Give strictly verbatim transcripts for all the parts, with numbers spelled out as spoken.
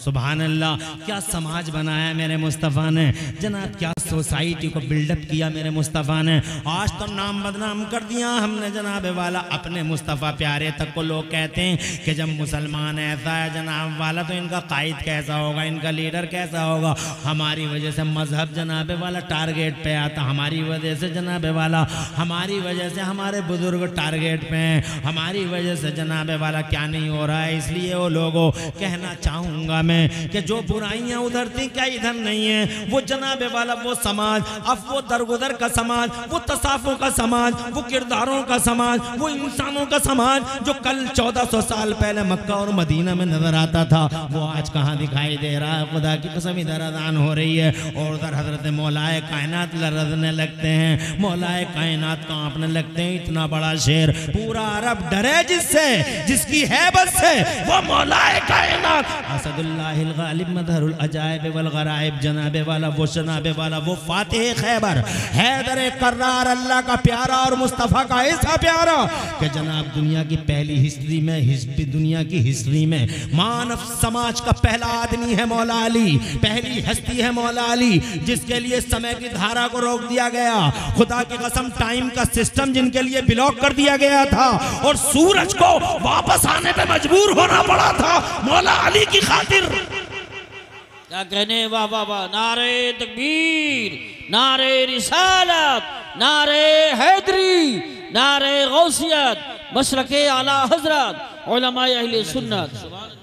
सुभान अल्लाह, क्या समाज बनाया मेरे मुस्तफ़ा ने जनाब, क्या सोसाइटी को बिल्डअप किया मेरे मुस्तफ़ा ने। आज तो नाम बदनाम कर दिया हमने जनाब वाला अपने मुस्तफ़ा प्यारे तक को। लोग कहते हैं कि जब मुसलमान ऐसा है जनाब वाला तो इनका कायद कैसा होगा, इनका लीडर कैसा होगा। हमारी वजह से मजहब जनाब वाला टारगेट पे आता, हमारी वजह से जनाब वाला, हमारी वजह से हमारे बुजुर्ग टारगेट पे हैं, हमारी वजह से जनाब वाला क्या नहीं हो रहा है। इसलिए वो लोगों कहना चाहूँगा मैं कि जो बुराइयाँ उधर थी क्या इधर नहीं है। वो जनाब वाला वो समाज, अब वो दरगुदर का समाज, वो तसाफों का समाज, वो किरदारों का समाज, वो इंसानों का समाज जो कल चौदह सौ साल पहले मक्का और मदीना में नजर आता था, वो आज कहाँ दिखाई दे रहा है। खुदा की कसम इधर अजान हो रही है और उधर हजरत मौलाए कायनात लरजने लगते हैं, मौलाए कायनात कांपने लगते हैं। इतना बड़ा शेर, पूरा अरब डरे जिससे, जिसकी हैबत से, वो मौलाए कायनात असदुल्लाहिल गालिब मदहरुल अजाइब वल गराइब जनाबे वाला, वो जनाबे वाला, वो फातिह खैबर हैदर कर्रार, अल्लाह का प्यारा और मुस्तफ़ा का ऐसा प्यारा कि जनाब दुनिया की पहली हिस्ट्री में, हिस्ट्री दुनिया की हिस्ट्री में मानव समाज का पहला आदमी है मौला अली, पहली हस्ती है मौला अली, जिसके लिए समय की धारा को रोक दिया गया। खुदा की कसम टाइम का सिस्टम जिनके लिए ब्लॉक कर दिया गया था और सूरज को वापस आने पे मजबूर होना पड़ा था मौला अली की खातिर। क्या कहने, वाह वाह वाह, नारे तकबीर, नारे रिसालत, नारे हैदरी, नारे गौसियत, मशरक़े आला हजरत, उलमाए अहले सुन्नत।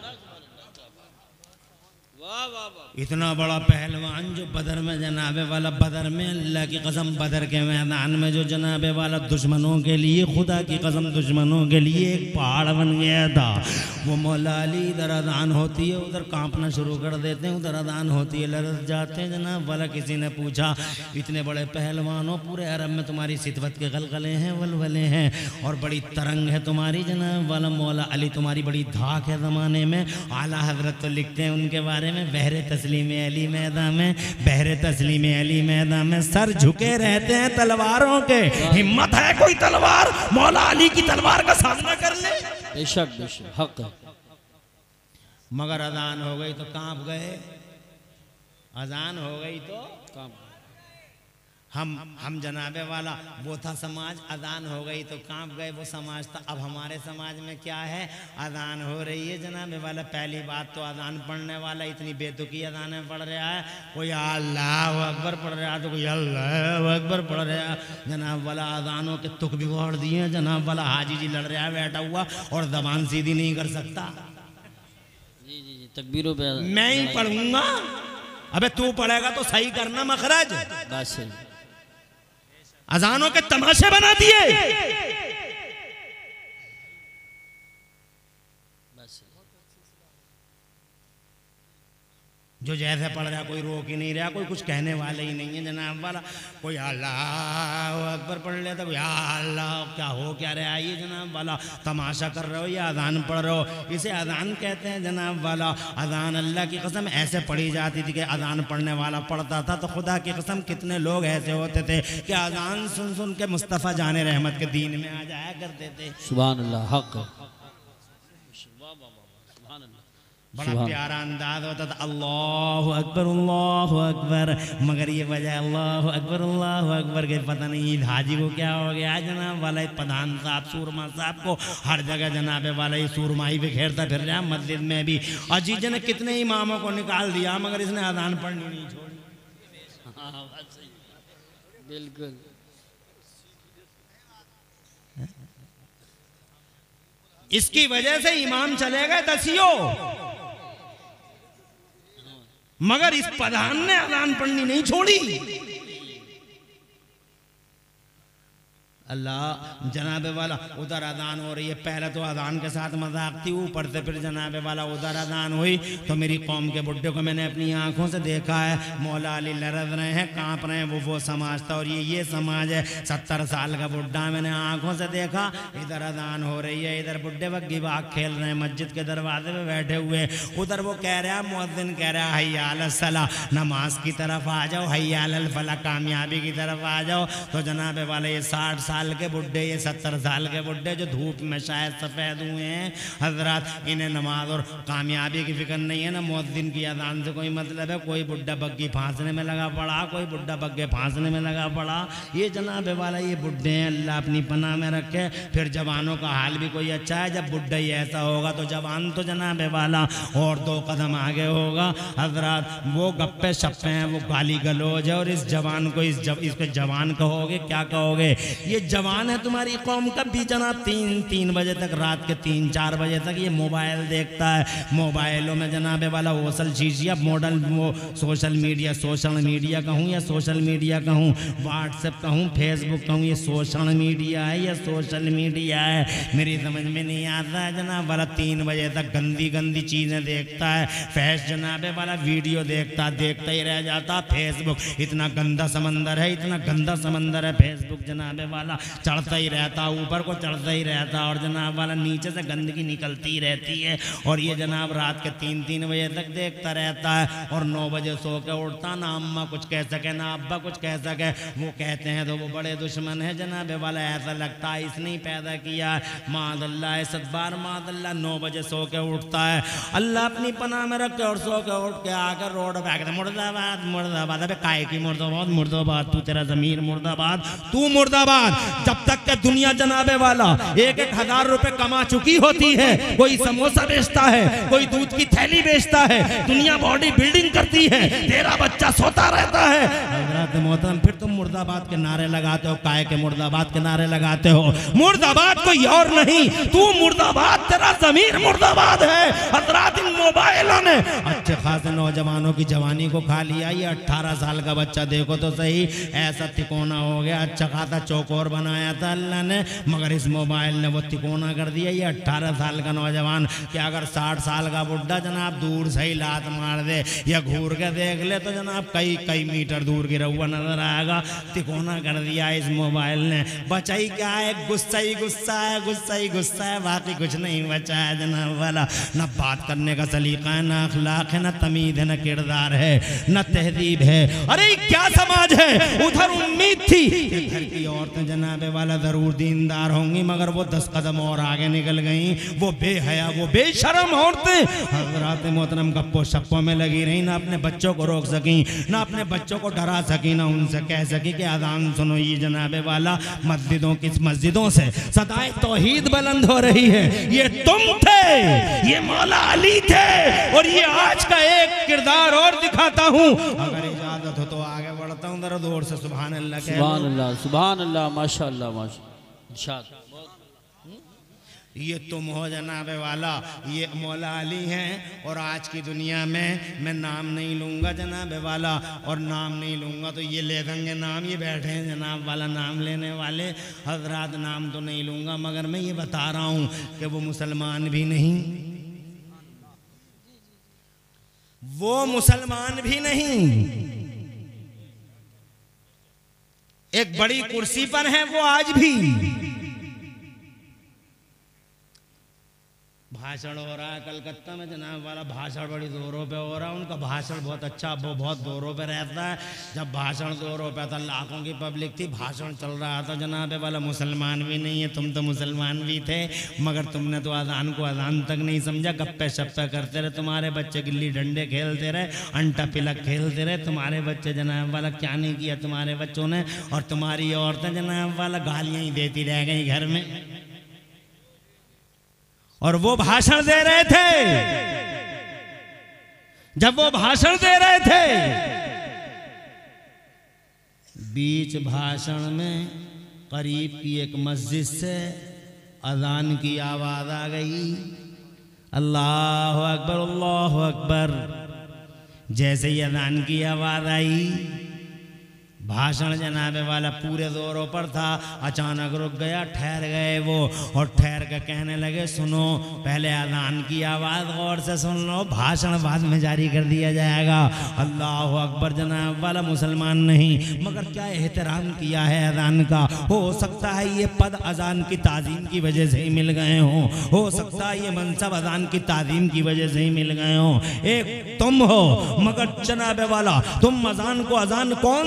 वाह वाह वाह। इतना बड़ा पहलवान जो बदर में जनाबे वाला, बदर में अल्लाह की कसम बदर के मैदान में जो जनाबे वाला दुश्मनों के लिए, खुदा की कसम दुश्मनों के लिए एक पहाड़ बन गया था। वो मौला अली इधर अजान होती है उधर कांपना शुरू कर देते हैं, उधर अजान होती है लरज़ जाते हैं जनाब वाला। किसी ने पूछा इतने बड़े पहलवानों, पूरे अरब में तुम्हारी सितवत के गलगले हैं, वलवले हैं और बड़ी तरंग है तुम्हारी जनाब वाला। मौला अली तुम्हारी बड़ी धाक है ज़माने में। आला हजरत तो लिखते हैं उनके बारे में, बहरे तस्लीम अली मैदान में, बहरे तस्लीम अली मैदान में सर झुके रहते हैं तलवारों के। हिम्मत है कोई तलवार मौला अली की तलवार का सामना कर ले? बेशक बेशक हक है। मगर अजान हो गई तो कांप गए, अजान हो गई तो काम हम हम जनाबे वाला वो था समाज, अजान हो गई तो कांप गए, वो समाज था। अब हमारे समाज में क्या है, अजान हो रही है जनाबे वाला, पहली बात तो अजान पढ़ने वाला इतनी बेतुकी अजानें पढ़ रहा है, कोई अल्लाह अकबर पढ़ रहा है तो कोई अल्लाह अकबर पढ़ रहा है जनाब वाला। अजानों के तुक बिगड़ दिए हैं जनाब वाला। हाजी जी लड़ रहा है बैठा हुआ और जबान सीधी नहीं कर सकता। जी जी जी तकबीरों पे मैं ही पढ़ूंगा, अबे तू पढ़ेगा तो सही करना मखरज। बात सही। अजानों के तमाशे बना दिए। जो जैसे पढ़ रहा कोई रोक ही नहीं रहा, कोई कुछ कहने वाले ही नहीं है जनाब वाला। कोई अल्लाह अकबर पढ़ लेता, कोई अल्लाह क्या हो क्या रहा है ये जनाब वाला, तमाशा कर रहे हो या अजान पढ़ रहे हो। इसे अजान कहते हैं जनाब वाला। अजान अल्लाह की कसम ऐसे पढ़ी जाती थी कि अजान पढ़ने वाला पढ़ता था तो खुदा की कसम कितने लोग ऐसे होते थे कि अजान सुन सुन के मुस्तफ़ा जाने रहमत के दीन में आ जाया करते थे। सुभान अल्लाह हक। बड़ा प्यारा अंदाज होता था, अल्लाह अकबर अल्लाह अकबर। मगर ये वजह अल्लाह अकबर अल्लाह अकबर के पता नहीं हाजी को क्या हो गया जनाब वाला। प्रधान साहब सूरमा साहब को हर जगह जनाबे वाला ये सूरमाई बिखेरता फिर रहा मस्जिद में भी। अजीज ने कितने इमामों को निकाल दिया मगर इसने अजान पढ़नी नहीं छोड़ी। बिल्कुल इसकी वजह से इमाम चले गए दसियों, मगर इस प्रधान ने अजान पढ़नी नहीं छोड़ी। अल्लाह जनाबे वाला उधर अजान हो रही है, पहले तो अजान के साथ मजाक थी, ऊपर से फिर जनाबे वाला उधर अजान हुई तो मेरी कौम के बुड्ढे को मैंने अपनी आंखों से देखा है, मौला अली लरज रहे हैं, कांप रहे हैं। वो वो समाज था और ये ये समाज है। सत्तर साल का बुड्ढा मैंने आंखों से देखा, इधर अजान हो रही है, इधर बुड्ढे बग्गी बाग खेल रहे हैं मस्जिद के दरवाजे में बैठे हुए। उधर वो कह रहा है, मुअज्जिन कह रहा है हय्या अलस सला, नमाज की तरफ आ जाओ, हय्या अलल फलाह कामयाबी की तरफ आ जाओ। तो जनाबे वाले ये साठ साल साल के बुढ़े, ये सत्तर साल के बुढ़े जो धूप में शायद सफ़ेद हुए हैं हजरत, इन्हें नमाज और कामयाबी की फिक्र नहीं है ना मुअज्जिन की अजान से कोई मतलब है। कोई बुढ़ा बग्गी फांसने में लगा पड़ा, कोई बुढ़ा बग्गे फांसने में लगा पड़ा। ये जनाब वाला ये बुढ़े हैं, अल्लाह अपनी पनाह में रखे। फिर जवानों का हाल भी कोई अच्छा है, जब बुढ़ा ही ऐसा होगा तो जवान तो जनाब वाला और दो कदम आगे होगा हजरत। वो गप्पे शप्पे हैं, वो गाली गलौज है, और इस जवान को इस जब इसको जवान कहोगे क्या कहोगे? ये जवान है तुम्हारी कौम का भी जनाब तीन तीन बजे तक, रात के तीन चार बजे तक ये मोबाइल देखता है। मोबाइलों में जनाब वाला ओसल चीज़िया मॉडल वो सोशल मीडिया सोशल मीडिया कहूँ या सोशल मीडिया कहूँ, व्हाट्सएप कहूँ, फेसबुक कहूँ, ये सोशल मीडिया है या सोशल मीडिया है मेरी समझ में नहीं आता है जनाब वाला। तीन बजे तक गंदी गंदी चीज़ें देखता है, फैश जनाब वाला वीडियो देखता देखता ही रह जाता। फेसबुक इतना गंदा समंदर है, इतना गंदा समंदर है फेसबुक जनाब वाला, चढ़ता ही रहता, ऊपर को चढ़ता ही रहता और जनाब वाला नीचे से गंदगी निकलती रहती है। और ये जनाब रात के तीन तीन बजे तक देखता रहता है और नौ बजे सो के उठता, ना अम्मा कुछ कह सके ना अब्बा कुछ कह सके। वो कहते हैं तो वो बड़े दुश्मन है जनाब वाला, ऐसा लगता है इसने ही पैदा किया। मादल्ला सदबार मादल्ला, नौ बजे सो के उठता है, अल्लाह अपनी पनाह में रखे, और सो के उठ के आकर रोड पे आकर मुर्दाबाद मुर्दाबाद। अबे काय की मुर्दाबाद मुर्दाबाद, तू तेरा जमीर मुर्दाबाद, तू मुर्दाबाद। जब तक के दुनिया जनाबे वाला एक एक हजार रुपए कमा चुकी होती है, कोई समोसा बेचता है, कोई दूध की थैली बेचता है, दुनिया बॉडी बिल्डिंग करती है, तेरा बच्चा सोता रहता है हज़रत मोहतरम, फिर तुम मुर्दाबाद के नारे लगाते हो। काय के मुर्दाबाद के नारे लगाते हो? मुर्दाबाद कोई और नहीं, तू मुर्दाबाद, तेरा जमीर मुर्दाबाद है हज़रत। इन मोबाइलों ने अच्छे खासे नौजवानों की जवानी को खा लिया। ये अट्ठारह साल का बच्चा देखो तो सही, ऐसा तिकोना हो गया, अच्छा खासा चौकोर बनाया था अल्लाह ने, मगर इस मोबाइल ने वो तिकोना कर दिया। ये अट्ठारह साल का नौजवान क्या अगर साठ साल का बुढ़ा जनाब दूर से ही लात मार दे या घूर के देख ले तो जनाब कई कई मीटर दूर गिरा हुआ नजर आएगा। तिकोना कर दिया इस मोबाइल ने। बचा ही क्या है? गुस्सा ही गुस्सा है, गुस्सा ही गुस्सा है, बाकी कुछ नहीं बचा है जनाब वाला। न बात करने का सलीका है, न अखलाक है, न तमीद है, न किरदार है, न तहजीब है। अरे क्या समाज है? उधर उम्मीद थी कि घर की औरतें जनाबे वाला जरूर दीनदार होंगी, मगर वो दस कदम और आगे निकल गई। वो बेहया, वो बेशरम औरतें हज़रात मोहतरम गप्पो शप्पों में लगी रही, ना अपने बच्चों को रोक सकी, ना अपने बच्चों को डरा सकी, ना उनसे कह सकी कि अज़ान सुनो। ये जनाबे वाला मस्जिदों की मस्जिदों से सदाए तौहीद बुलंद हो रही है। ये तुम थे, ये मौला अली थे, और ये आज का एक किरदार और दिखाता हूँ। अगर इजाजत हो तो आगे बढ़ता हूँ जरा दूर से। सुभान अल्लाह, सुभान अल्लाह, सुभान अल्लाह, माशाअल्लाह माशाअल्लाह। ये तुम हो जनाबे वाला, ये मौला अली हैं। और आज की दुनिया में मैं नाम नहीं लूँगा जनाबे वाला, और नाम नहीं लूँगा तो ये ले देंगे नाम। ये बैठे हैं जनाब वाला नाम लेने वाले हजरात, नाम तो नहीं लूँगा, मगर मैं ये बता रहा हूँ कि वो मुसलमान भी नहीं, वो मुसलमान भी नहीं, एक बड़ी कुर्सी पर है वो आज भी। भाषण हो रहा है कलकत्ता में जनाब वाला, भाषण बड़ी जोरों पे हो रहा है। उनका भाषण बहुत अच्छा, वो बहुत जोरों पे रहता है। जब भाषण जोरों पे था, लाखों की पब्लिक थी, भाषण चल रहा था जनाब वाला। मुसलमान भी नहीं है, तुम तो मुसलमान भी थे, मगर तुमने तो अजान को अजान तक नहीं समझा। गप्पे शप्पे करते रहे, तुम्हारे बच्चे गिल्ली डंडे खेलते रहे, अंटा पिलक खेलते रहे तुम्हारे बच्चे जनाब वाला। क्या नहीं किया तुम्हारे बच्चों ने? और तुम्हारी औरतें जनाब वाला गालियाँ ही देती रह गई घर में। और वो भाषण दे रहे थे, जब वो भाषण दे रहे थे, बीच भाषण में करीब की एक मस्जिद से अजान की आवाज आ गई, अल्लाह अकबर अल्लाह अकबर। जैसे ही अजान की आवाज आई, भाषण जनाबे वाला पूरे जोरों पर था, अचानक रुक गया, ठहर गए वो, और ठहर के कहने लगे सुनो, पहले अज़ान की आवाज़ गौर से सुन लो, भाषण बाद में जारी कर दिया जाएगा। अल्लाह अकबर जनाब वाला। मुसलमान नहीं, मगर क्या एहतराम किया है अज़ान का। हो सकता है ये पद अज़ान की ताज़ीम की वजह से ही मिल गए हों, हो सकता है ये मनसब अज़ान की ताज़ीम की वजह से ही मिल गए हों। एक तुम हो, मगर जनाबे वाला तुम अज़ान को, अज़ान कौन से समाज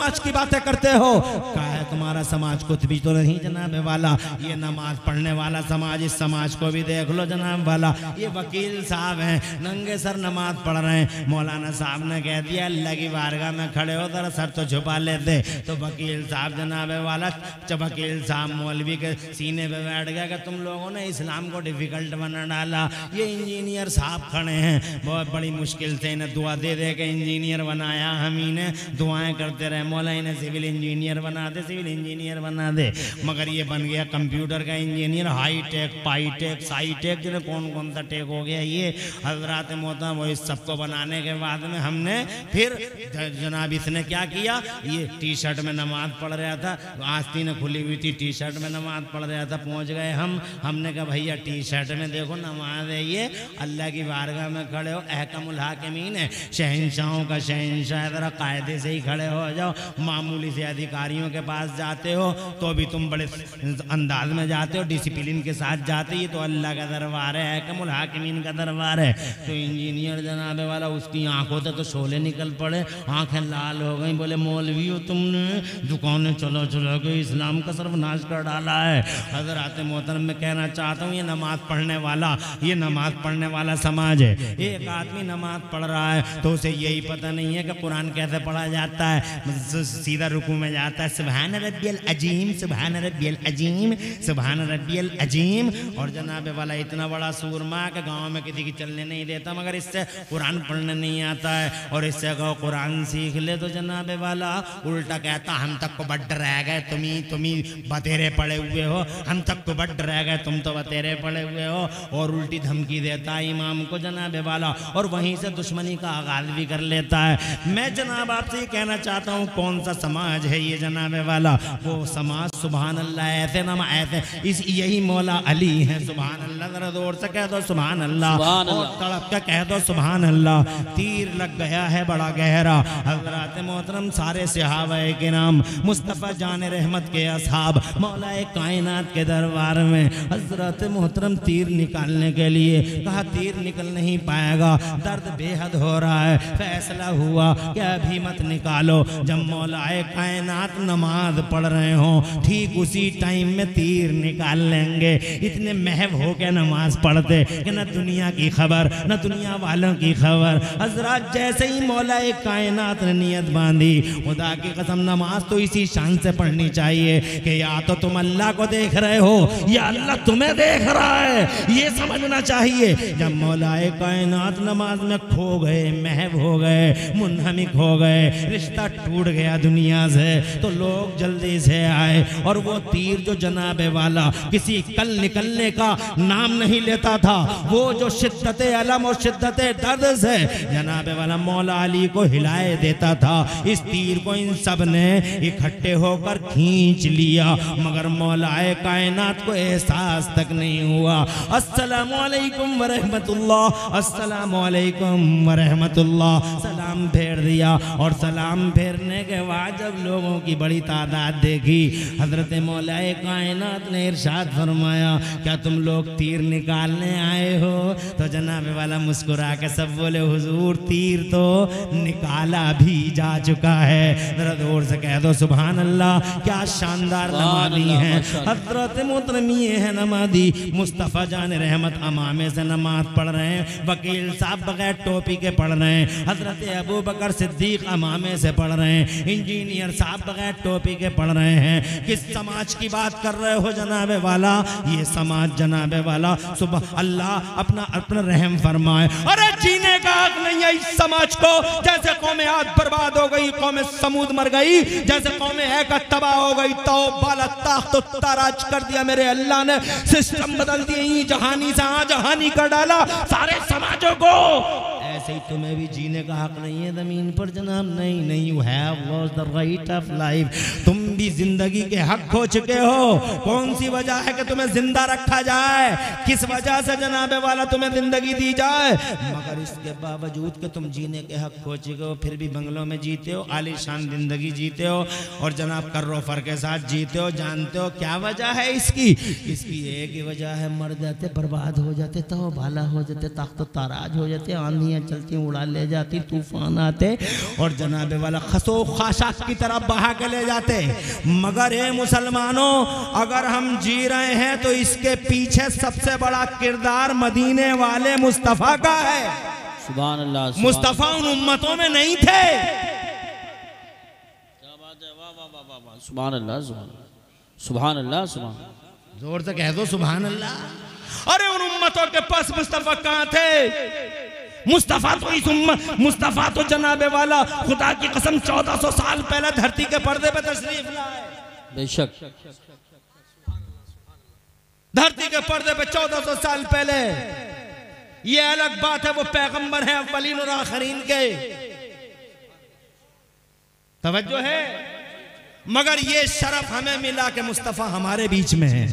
समाज की बातें करते हो? कहा है तुम्हारा समाज कुछ भी तो नहीं जनाब वाला, ये नमाज पढ़ने वाला समाज, इस समाज को भी देख लो जनाब वाला। ये वकील साहब हैं, नंगे सर नमाज पढ़ रहे हैं। मौलाना साहब ने कह दिया अल्लाह की बारगाह में खड़े हो, जरा सर तो छुपा लेते। तो वकील साहब जनाब वाला, जब वकील साहब मौलवी के सीने पे बैठ गया कि तुम लोगों ने इस्लाम को डिफिकल्ट बना डाला। ये इंजीनियर साहब खड़े हैं, बहुत बड़ी मुश्किल से इन्हें दुआ दे दे के इंजीनियर बनाया, हम ही ने दुआएं करते रहे मौला इन्हें सिविल इंजीनियर बना दे, सिविल इंजीनियर बना दे। मगर ये बन गया कंप्यूटर का इंजीनियर, हाई टेक, पाई टेक, साई टेक, जिन्हें कौन कौन सा टेक हो गया ये हजरात मोहतरम। वो इस सबको बनाने के बाद में हमने फिर जनाब इसने क्या किया, ये टी शर्ट में नमाज पढ़ रहा था, आस्तीन खुली हुई थी, टी शर्ट में नमाज पढ़ रहा था। पहुंच गए हम, हमने कहा भैया टी शर्ट में देखो नमाज है, ये अल्लाह की बारगाह में खड़े हो, अहकमुल हाकिमीन है, शहंशाहों का शहंशाह, जरा कायदे से ही खड़े हो जाओ। मामूली से अधिकारियों के पास जाते हो तो भी तुम बड़े अंदाज में जाते हो, डिसिप्लिन के साथ जाते। ये तो अल्लाह का दरबार है, अहकमुल हाकिमीन का दरबार है। तो इंजीनियर जनाबे वाला, उसकी आंखों से तो शोले निकल पड़े, आंखें लाल हो गई। बोले मौलवी हो तुमने, दुकानें चलो चलो के इस्लाम का सर्वनाश कर डाला है। हज़रात मोहतरम मैं कहना चाहता हूँ, ये नमाज पढ़ने वाला, ये नमाज पढ़ने वाला समाज है। एक आदमी नमाज पढ़ रहा है तो उसे यही पता नहीं है कि कुरान कैसे पढ़ा जाता है। सीधा रुकू में जाता है, सुभान रब्बियल अजीम, सुभान रब्बियल अजीम, सुभान रब्बियल अजीम। और जनाबे वाला इतना बड़ा सूरमा के गाँव में किसी की चलने नहीं देता, मगर इससे कुरान पढ़ने नहीं आता है। और इससे कहो कुरान सीख ले तो जनाबे वाला उल्टा कहता हम तक को बड्ड रह गए, तुम ही तुम ही बतेरे पड़े हुए हो, हम तक तो बड्ड रह गए, तुम तो बतेरे पड़े हुए हो। और उल्टी धमकी देता है इमाम को जनाबे वाला, और वहीं से दुश्मनी का आगाज भी कर लेता है। मैं जनाब आपसे ये कहना चाहता हूँ, कौन सा समाज है ये जनाबे वाला? वो समाज सुभान अल्लाह, ऐसे नमा ऐसे इस यही मौला अली है, सुभान अल्लाह। जरा जोर से कह दो सुभान अल्लाह, और तड़प के कह दो सुभान अल्लाह। तीर लग गया है बड़ा गहरा। हज़रात मोहतरम सारे सहाबाए किराम, मुस्तफ़ा जान रहमत के असहाब, मौलाए कायनात के दरबार में हज़रत मोहतरम तीर निकालने के लिए कहा, तीर निकल नहीं पाएगा, दर्द बेहद हो रहा है। फैसला हुआ कि अभी मत निकालो। जब मौलाए कायनात नमाज पढ़ रहे हो, ठीक उसी टाइम में तीर निकाल लेंगे। इतने महव हो के नमाज पढ़ते कि न दुनिया की खबर न दुनिया वालों की खबर। हजरत जैसे ही मौलाए कायनात ने नियत बांधी, खुदा की कसम नमाज तो इसी शान से पढ़नी चाहिए कि या तो तुम अल्लाह को देख रहे हो या अल्लाह तुम्हें देख रहा है, ये समझना चाहिए। जब मौलाए कायनात नमाज में खो गए, महव हो गए, मुनहमिक हो गए, रिश्ता टूट गया दुनिया से, तो लोग जल्दी से आए। और वो तीर जो जनाबे वाला किसी कल निकलने का नाम नहीं लेता था, वो जो शिद्दत अलम और शिद्दत दर्द से जनाबे वाला मौला अली को हिलाए देता था, इस तीर को इन सब ने इकट्ठे होकर खींच लिया, मगर मौलाए कायनात को एहसास तक नहीं हुआ। अस्सलामु अलैकुम व रहमतुल्लाह, अस्सलामु अलैकुम व रहमतुल्लाह, सलाम फेर दिया। और सलाम फेरने के बाद जब लोगों की बड़ी तादाद देखी, हजरत मौलाए कायनात ने इरशाद फरमाया, क्या तुम लोग तीर निकालने आए हो? तो जनाबे वाला मुस्कुरा के सब बोले, हुजूर तीर तो निकाला भी जा चुका है। जरा जोर से कह दो सुभान अल्लाह। क्या शानदार नमाज़ी हैं हजरत मोहतरम, ये है नमाज़ी मुस्तफ़ा जान रहमत अमामे से नमाज पढ़ रहे हैं। वकील साहब बगैर टोपी के पढ़ रहे हैं, हजरत अबू बकर सिद्दीक अमामे से पढ़ रहे हैं, इंजीनियर साहब बगैर टोपी के पढ़ रहे हैं। किस समाज की बात कर रहे हो जनाबे वाला? ये समाज जनाबे वाला, सुबह अल्लाह अपना अपना रहम फरमाए। अरे जीने का हक नहीं है इस समाज को। जैसे कौम आद बर्बाद हो गई, कौम समूद मर गई, जैसे कौम ऐका तबाह हो गई, तो बाला ताख्त ताराज कर दिया मेरे अल्लाह ने, सिस्टम बदल दिए, जहानी से हाँ जहानी कर डाला सारे समाजों को। ऐसे ही तुम्हें भी जीने का हक नहीं है जमीन पर जनाब। नहीं नहीं, you have lost the right of life. तुम भी जिंदगी के हक खो चुके हो। कौन सी वजह है कि तुम्हें जिंदा रखा जाए? किस वजह से जनाबे वाला तुम्हें जिंदगी दी जाए? मगर इसके बावजूद कि तुम जीने के हक खो चुके हो, फिर भी बंगलों में जीते हो, आलीशान जिंदगी जीते हो, और जनाब कर्रो फर के साथ जीते हो। जानते हो क्या वजह है इसकी? इसकी एक ही वजह है, मर जाते, बर्बाद हो जाते, तो भाला हो जाते, ताख्त ताराज हो जाते, आंधियां चल चलती उड़ा ले जाती, तूफान आते और जनाबे वाला खसो खाशाक की तरफ बहा के ले जाते। मगर ए मुसलमानों, अगर हम जी रहे हैं तो इसके पीछे सबसे बड़ा किरदार मदीने वाले मुस्तफ़ा का है। सुभान अल्लाह। मुस्तफ़ा उन उम्मतों में नहीं थे। क्या बात है, वाह वाह वाह वाह, सुभान अल्लाह, सुभान अल्लाह, सुभान। जोर से कह दो सुभान अल्लाह। अरे उन उम्मतों के पास मुस्तफ़ा कहाँ थे? मुस्तफ़ा तो इस उम्मत मुस्तफ़ा तो जनाबे वाला खुदा की कसम चौदह सौ साल पहले धरती के पर्दे पे तशरीफ लाए। बेशक धरती के पर्दे पे चौदह सौ साल पहले। ये अलग बात है, वो पैगंबर है अव्वलीन और आखिरीन के, तवज्जो है। मगर ये शरफ हमें मिला कि मुस्तफ़ा हमारे बीच में है।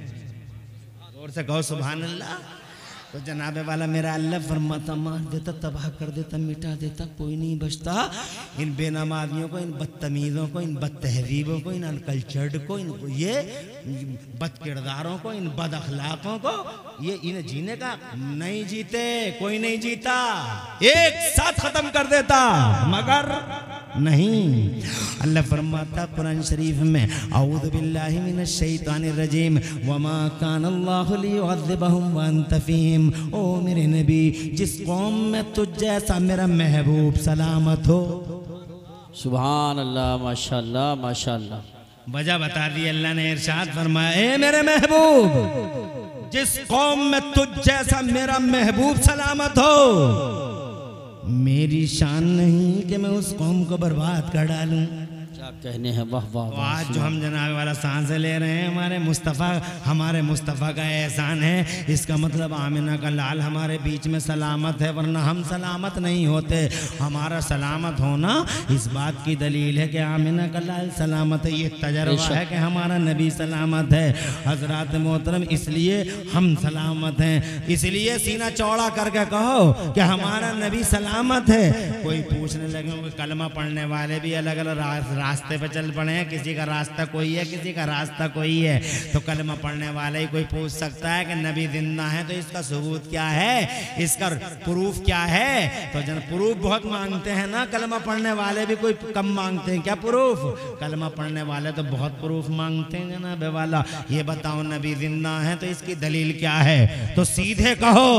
जोर से कहो सुभान अल्लाह। तो जनाबे वाला मेरा अल्लाह फरमाता, मार देता, तबाह कर देता, मिटा देता, कोई नहीं बचता। इन बेनमाजियों को, इन बदतमीज़ों को, इन बदतहजीबों को, इन अनकल्चर्ड को, इन ये बद किरदारों को, इन बद अखलाकों को, ये इन्हें जीने का नहीं जीते, कोई नहीं जीता, एक साथ खत्म कर देता। मगर नहीं, अल्लाह फरमाता कुरान शरीफ में, औज़ु बिल्लाहि मिनश शैतानिर रजीम, वमा काना अल्लाहु लियुअज़्ज़िबहुम व अंत फ़ीहिम। ओ मेरे नबी, जिस कौम में तुझ जैसा मेरा महबूब सलामत हो। सुभान अल्लाह, माशाअल्लाह माशाअल्लाह। वजह बता दी अल्लाह ने, इरशाद फरमाया, ए मेरे महबूब, जिस कौम में तुझ जैसा मेरा महबूब सलामत हो, मेरी शान नहीं कि मैं उस कौम को बर्बाद कर डालूं। क्या कहने हैं, वाह वाह। तो आज जो हम जनाब वाला सांस ले रहे हैं, हमारे मुस्तफ़ा हमारे मुस्तफ़ा का एहसान है। इसका मतलब आमिना का लाल हमारे बीच में सलामत है, वरना हम सलामत नहीं होते। हमारा सलामत होना इस बात की दलील है कि आमिना का लाल सलामत है। ये तजर्बा है कि हमारा नबी सलामत है। हज़रात मोहतरम, इसलिए हम सलामत हैं। इसलिए सीना चौड़ा करके कहो कि हमारा नबी सलामत है। कोई पूछने लगे कि कलमा पढ़ने वाले भी अलग अलग रास्ते पे चल पड़े हैं, किसी का रास्ता कोई है, किसी का रास्ता कोई है। तो कलमा पढ़ने वाला ही कोई पूछ सकता है कि नबी जिंदा है, तो इसका सबूत क्या है, इसका प्रूफ क्या है? तो जन प्रूफ बहुत मांगते हैं ना, कलमा पढ़ने वाले भी कोई कम मांगते हैं क्या प्रूफ? कलमा पढ़ने वाले तो बहुत प्रूफ मांगते हैं जनाब वाला। ये बताओ नबी जिंदा है तो इसकी दलील क्या है? तो सीधे कहो,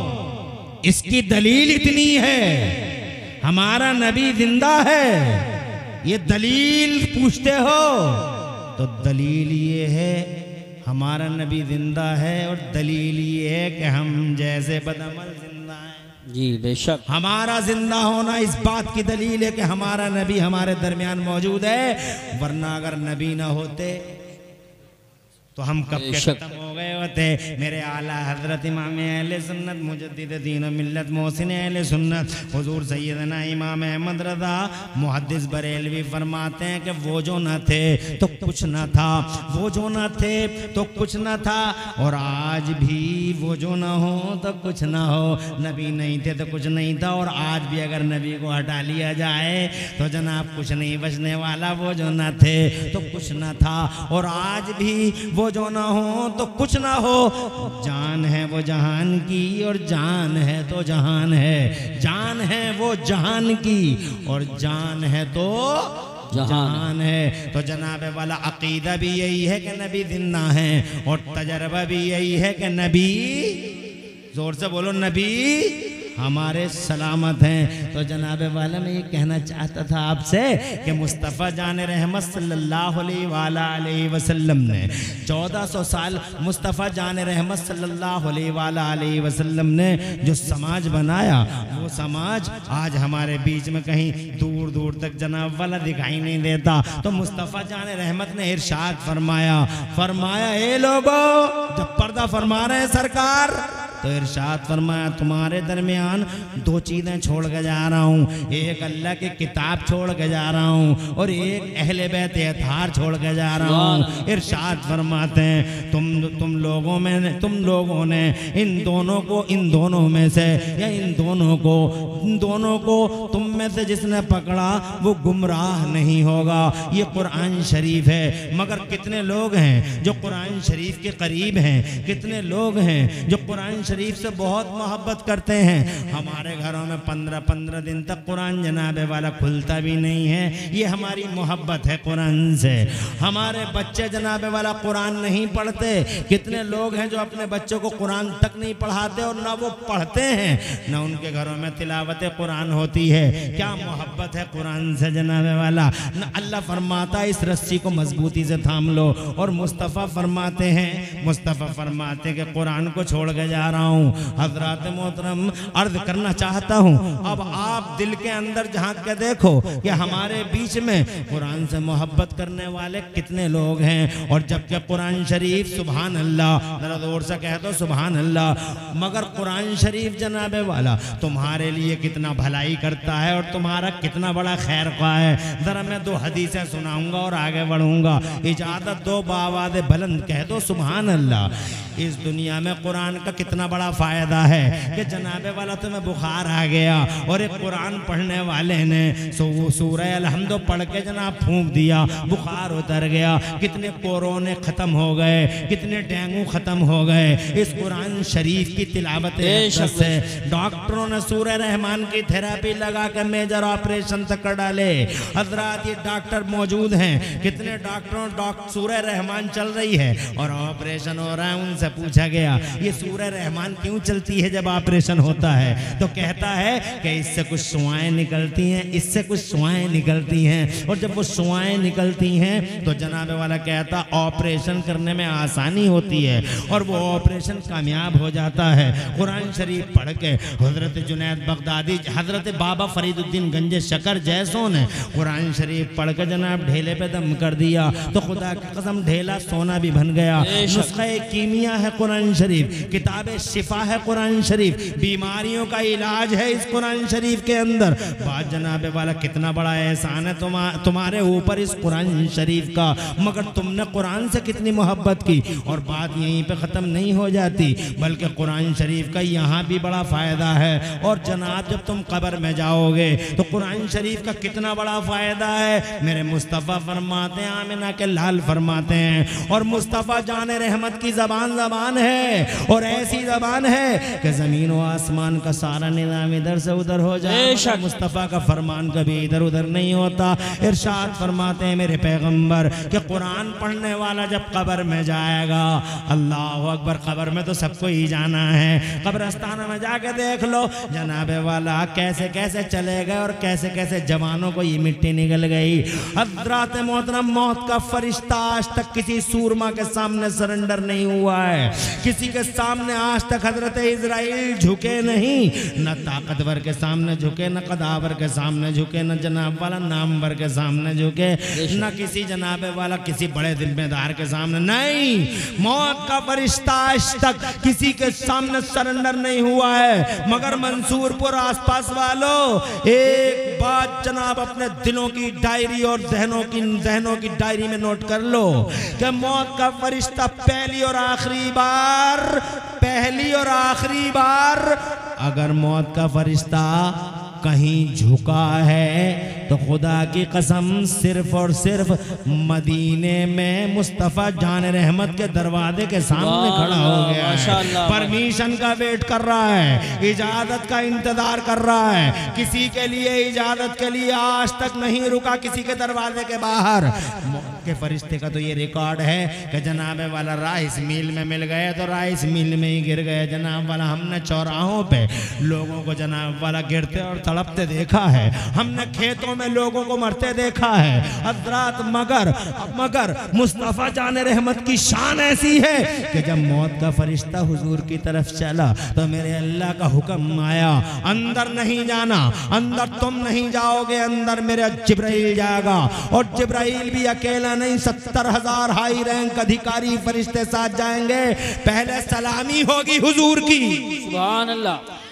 इसकी दलील इतनी है, हमारा नबी जिंदा है। ये दलील पूछते हो तो दलील ये है हमारा नबी जिंदा है, और दलील ये है कि हम जैसे बदअमल जिंदा हैं। जी बेशक। हमारा जिंदा होना इस बात की दलील है कि हमारा नबी हमारे दरमियान मौजूद है, वरना अगर नबी ना होते तो हम कब के खत्म हो गए होते। मेरे आला हजरत इमाम अहले सुन्नत मुजद्दिद दीन और मिल्लत मोहसिन अहले सुन्नत हुजूर सैयदना इमाम अहमद रज़ा मुहद्दिस बरेलवी फरमाते हैं कि वो जो न थे तो कुछ न था, वो जो न थे तो कुछ न था, और आज भी वो जो न हो तो कुछ न हो। नबी नहीं थे तो कुछ नहीं था, और आज भी अगर नबी को हटा लिया जाए तो जनाब कुछ नहीं बचने वाला। वो जो न थे तो कुछ न था, और आज भी वो जो ना हो तो कुछ ना हो। जान है वो जहान की, और जान है तो जहान है। जान है वो जहान की, और जान है तो जहान है। तो जनाबे वाला अकीदा भी यही है कि नबी जिंदा है, और तजर्बा भी यही है कि नबी, जोर से बोलो, नबी हमारे सलामत हैं। तो जनाबे वाला मैं ये कहना चाहता था आपसे कि मुस्तफ़ा जान रहमत सल्लल्लाहु अलैहि वसल्लम ने चौदह सौ साल मुस्तफ़ा जान रहमत सल्लल्लाहु अलैहि वसल्लम ने जो समाज बनाया, वो समाज आज हमारे बीच में कहीं दूर दूर तक जनाब वाला दिखाई नहीं देता। तो मुस्तफ़ा जान रहमत ने इरशाद फरमाया फरमाया ए लोगो, जब पर्दा फरमा रहे हैं सरकार, तो इरशाद फरमाया तुम्हारे दरमियान दो चीज़ें छोड़ के जा रहा हूँ। एक अल्लाह की किताब छोड़ के जा रहा हूँ, और एक अहले बैत अतार छोड़ के जा रहा हूँ। इरशाद फरमाते हैं तुम तुम लोगों में तुम लोगों ने इन दोनों को इन दोनों में से या इन दोनों को इन दोनों को तुम में से जिसने पकड़ा वो गुमराह नहीं होगा। ये कुरान शरीफ है। मगर कितने लोग हैं जो कुरान शरीफ के करीब हैं? कितने लोग हैं जो कुरान शरीफ से बहुत मोहब्बत करते हैं। हमारे घरों में पंद्रह पंद्रह दिन तक कुरान जनाबे वाला खुलता भी नहीं है। ये हमारी मोहब्बत है कुरान से। हमारे बच्चे जनाबे वाला कुरान नहीं पढ़ते। कितने लोग हैं जो अपने बच्चों को कुरान तक नहीं पढ़ाते और ना वो पढ़ते हैं, ना उनके घरों में तिलावत कुरान होती है। क्या मोहब्बत है कुरान से जनाबे वाला। न अल्लाह फरमाता है इस रस्सी को मजबूती से थाम लो, और मुस्तफ़ा फरमाते हैं मुस्तफ़ा फरमाते कि कुरान को छोड़ के जा रहा हूँ। हज़रात मोहतरम अर्ज करना चाहता हूँ, अब आप दिल के अंदर झांक के देखो कि हमारे बीच में कुरान से मोहब्बत करने वाले कितने लोग हैं। और जबकि कुरान शरीफ सुभान अल्लाह, जरा जोर से कह दो सुभान अल्लाह, मगर कुरान शरीफ जनाबे वाला तुम्हारे लिए कितना भलाई करता है और तुम्हारा कितना बड़ा खैर ख्वाह है। जरा मैं दो हदीसें सुनाऊंगा और आगे बढ़ूंगा। इजाजत दो, बावाज़े बुलंद कह दो सुभान अल्लाह। इस दुनिया में कुरान का कितना बड़ा फ़ायदा है कि जनाबे वाला तुम्हें बुखार आ गया और एक कुरान पढ़ने वाले ने सूरह अलहम्द पढ़ के जनाब फूंक दिया, बुखार उतर गया। कितने कोरोने ख़त्म हो गए, कितने डेंगू ख़त्म हो गए इस कुरान शरीफ की तिलावत से। डॉक्टरों ने सूरह रहमान की थेरेपी लगा के मेजर ऑपरेशन तक कर डाले। हजरात ये डॉक्टर मौजूद हैं, कितने डॉक्टरों डॉक्टर सूरह रहमान चल रही है और ऑपरेशन हो रहा है। उनसे पूछा गया ये सूरह रहमान क्यों चलती है जब ऑपरेशन होता है, तो कहता है कि इससे कुछ सुआएं निकलती हैं, इससे कुछ सुआएं निकलती हैं, और जब वो सुआएं निकलती हैं तो जनाबे वाला कहता ऑपरेशन करने में आसानी होती है और वो ऑपरेशन कामयाब हो जाता है। कुरान शरीफ पढ़ के हजरत जुनैद बगदादी, हजरत बाबा फरीदुद्दीन गंजे शकर जैसों ने कुरान शरीफ पढ़ के जनाब ढेले पे दम कर दिया, तो खुदा की कसम ढेला सोना भी बन गया। नुस्खा कीमिया है कुरान शरीफ, किताब शिफा है कुरान शरीफ, बीमारियों का इलाज है इस कुरान शरीफ के अंदर। बात जनाबे वाला कितना बड़ा एहसान है तुम, तुम्हारे ऊपर इस कुरान शरीफ का, मगर तुमने कुरान से कितनी मोहब्बत की। और बात यहीं पे ख़त्म नहीं हो जाती, बल्कि कुरान शरीफ का यहाँ भी बड़ा फ़ायदा है। और जनाब जब तुम कब्र में जाओगे तो कुरान शरीफ का कितना बड़ा फ़ायदा है। मेरे मुस्तफ़ा फरमाते हैं, आमिना के लाल फरमाते हैं, और मुस्तफ़ा जाने रहमत की ज़बान ज़बान है, और ऐसी ज़बान है कि ज़मीन व आसमान का सारा निज़ाम इधर से उधर हो जाए, मुस्तफ़ा का फरमान कभी इधर उधर नहीं होता। इरशाद फरमाते हैं मेरे पैगंबर कि कुरान पढ़ने वाला जब कब्र में जाएगा, अल्लाह अकबर, कब्र में तो सबको ही जाना है, कब्रस्तान में जाके देख लो जनाबे वाला कैसे कैसे चले गए और कैसे कैसे जवानों को ये मिट्टी निकल गई। हज़रात मोहतरम मौत का फरिश्ता आज तक किसी सूरमा के सामने सरेंडर नहीं हुआ है, किसी के सामने आज तक हजरत इजराइल झुके नहीं, न ताकतवर के सामने झुके, न कदावर के सामने झुके, न जनाब वाला नामवर के सामने झुके, न किसी जनाबे वाला किसी बड़े जिम्मेदार के सामने नहीं। मौत का फरिश्ता आज तक किसी के सामने सरेंडर नहीं हुआ है। मगर मंसूरपुर आसपास वालों एक बात जनाब अपने दिलों की डायरी और जहनों की जहनों की डायरी में नोट कर लो कि मौत का फरिश्ता पहली और आखिरी बार पहली और आखिरी बार अगर मौत का फरिश्ता कहीं झुका है तो खुदा की कसम सिर्फ और सिर्फ मदीने में मुस्तफ़ा जान रहमत के दरवाजे के सामने खड़ा हो गया है, परमिशन का वेट कर रहा है, इजाज़त का इंतज़ार कर रहा है। किसी के लिए इजाज़त के लिए आज तक नहीं रुका किसी के दरवाजे के बाहर। के फरिश्ते का तो ये रिकॉर्ड है कि जनाब वाला राइस मिल में मिल गए तो राइस मिल में ही गिर गए। जनाब वाला हमने चौराहों पे लोगों को जनाब वाला गिरते और तड़पते देखा है, हमने खेतों में लोगों को मरते देखा है हज़रात। मगर मगर मुस्तफ़ा जाने रहमत की शान ऐसी है कि जब मौत का फरिश्ता हुजूर की तरफ चला तो मेरे अल्लाह का हुक्म आया, अंदर नहीं जाना, अंदर तुम नहीं जाओगे, अंदर मेरा जिब्राइल जाएगा। और जिब्राइल भी अकेला नहीं, सत्तर हजार हाई रैंक अधिकारी फरिश्ते साथ जाएंगे। पहले सलामी होगी हुजूर की, सुभान अल्लाह।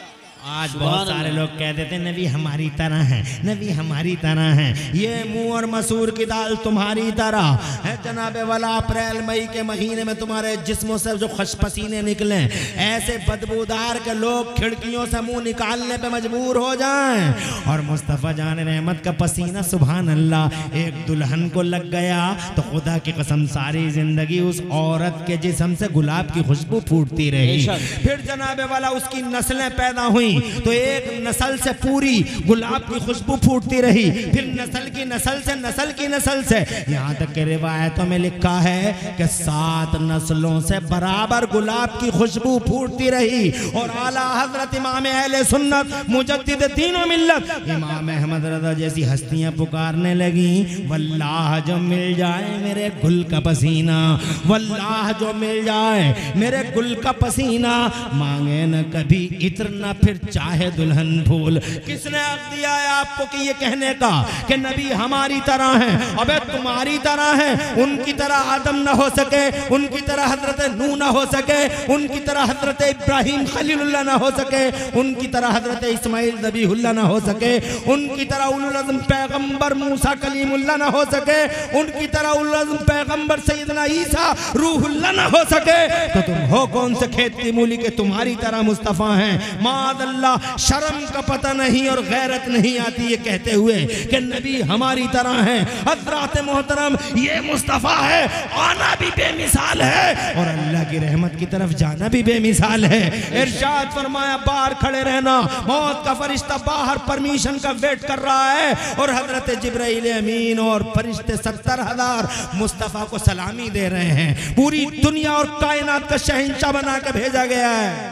आज बहुत सारे लोग कह देते नबी हमारी तरह है, नबी हमारी तरह है। ये मुंह और मसूर की दाल तुम्हारी तरह है जनाबे वाला। अप्रैल मई के महीने में तुम्हारे जिस्मों से जो खुश पसीने निकले, ऐसे बदबूदार के लोग खिड़कियों से मुंह निकालने पे मजबूर हो जाएं। और मुस्तफ़ा जान रहमत का पसीना सुभान अल्लाह एक दुल्हन को लग गया तो खुदा की कसम सारी जिंदगी उस औरत के जिस्म से गुलाब की खुशबू फूटती रही। फिर जनाबे वाला उसकी नस्लें पैदा हुई तो एक नस्ल से पूरी गुलाब की खुशबू फूटती रही, फिर नस्ल की नस्ल से नस्ल की नस्ल से, यहाँ तक के रिवायतों में लिखा है कि सात नस्लों से बराबर गुलाब की खुशबू फूटती रही। और आला हजरत इमाम अहले सुन्नत मुजद्दिद दीन व मिल्लत इमाम अहमद रज़ा जैसी हस्तियां पुकारने लगी, वल्लाह जो मिल जाए मेरे गुल का पसीना, वल्लाह जो मिल जाए मेरे गुल का पसीना, मांगे न कभी इत्र न फिर चाहे दुल्हन फूल। किसने हक दिया है आपको कि ये कहने का कि नबी हमारी तरह है? अबे तुम्हारी तरह है, उनकी तरह आदम ना हो सके, उनकी तरह हजरत नूह ना हो सके, उनकी तरह हजरत इब्राहिम खलीलुल्लाह ना हो सके, उनकी तरह हजरत इस्माइल ज़बीहुल्लाह ना हो सके, उनकी तरह उलुल अज़्म पैगंबर मूसा कलीमुल्लाह ना हो सके, उनकी तरह उलुल अज़्म पैगंबर सैयदना ईसा रूहुल्लाह ना हो सके, तो तुम हो कौन से खेत की मूली के तुम्हारी तरह मुस्तफ़ा हैं? मादल्लाह, शर्म का पता नहीं और गैरत नहीं आती ये कहते हुए कि नबी हमारी तरह हैं। हज़रात मोहतरम, ये मुस्तफ़ा है, आना भी बेमिसाल है और अल्लाह की रहमत की तरफ जाना भी बेमिसाल है। इरशाद फरमाया बाहर खड़े रहना, मौत का फरिश्ता बाहर परमिशन का वेट कर रहा है और हजरत जिब्राइल अमीन और फरिश्ते सत्तर हजार मुस्तफ़ा को सलामी दे रहे हैं। पूरी दुनिया और कायनात का शहंशाह बना के भेजा गया है।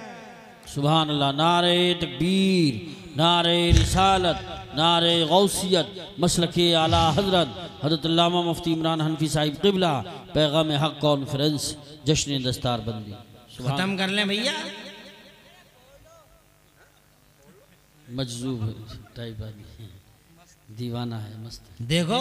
सुभान अल्लाह। नारे तकबीर, नारे रिसालत, नारे गौसियत, मसलके आला हजरत हजरत अल्लामा मुफ्ती इमरान हनफी साहिब क़िबला, पैगाम हक कॉन्फ्रेंस, जश्न दस्तार बंदी। खत्म कर लें भैया, मजजूब है टाइप आदमी, दीवाना है, मस्त। देखो